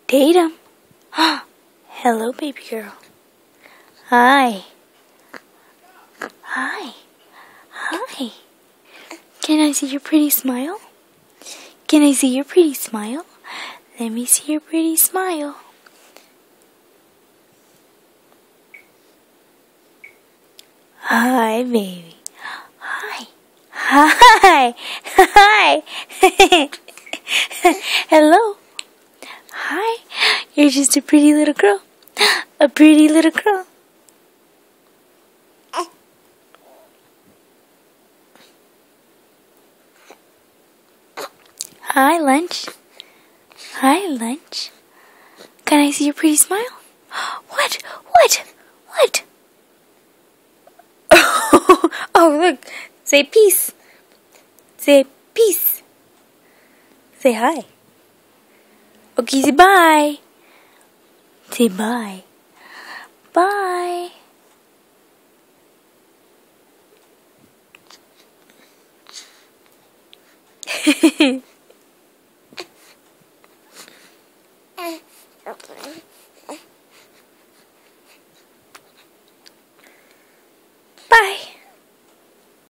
Tatum. Hello, baby girl. Hi. Hi. Hi. Can I see your pretty smile? Can I see your pretty smile? Let me see your pretty smile. Hi, baby. Hi. Hi. Hi. Hello. Hi. You're just a pretty little girl. A pretty little girl. Hi, Lunch. Hi, Lunch. Can I see your pretty smile? What? What? What? Oh, look. Say peace. Say peace. Say hi. Okay, say bye. Say bye. Bye.